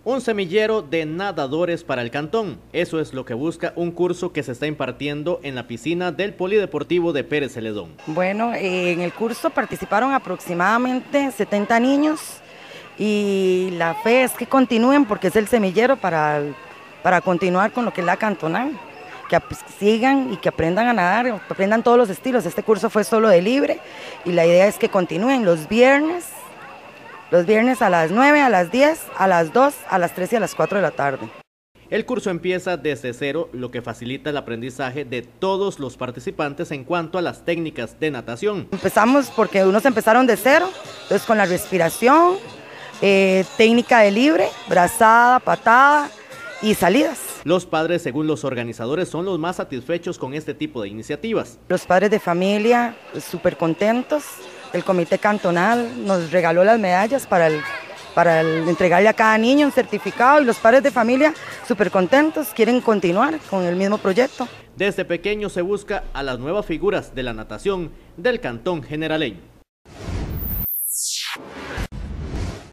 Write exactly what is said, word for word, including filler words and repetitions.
Un semillero de nadadores para el cantón. Eso es lo que busca un curso que se está impartiendo en la piscina del Polideportivo de Pérez Celedón. Bueno, eh, en el curso participaron aproximadamente setenta niños y la fe es que continúen porque es el semillero para, para continuar con lo que es la cantonal. Que sigan y que aprendan a nadar, que aprendan todos los estilos. Este curso fue solo de libre y la idea es que continúen los viernes. Los viernes a las nueve, a las diez, a las dos, a las tres y a las cuatro de la tarde. El curso empieza desde cero, lo que facilita el aprendizaje de todos los participantes en cuanto a las técnicas de natación. Empezamos porque unos empezaron de cero, entonces con la respiración, eh, técnica de libre, brazada, patada y salidas. Los padres, según los organizadores, son los más satisfechos con este tipo de iniciativas. Los padres de familia súper contentos. El comité cantonal nos regaló las medallas para, el, para el, entregarle a cada niño un certificado y los padres de familia súper contentos, quieren continuar con el mismo proyecto. Desde pequeño se busca a las nuevas figuras de la natación del cantón generaleño.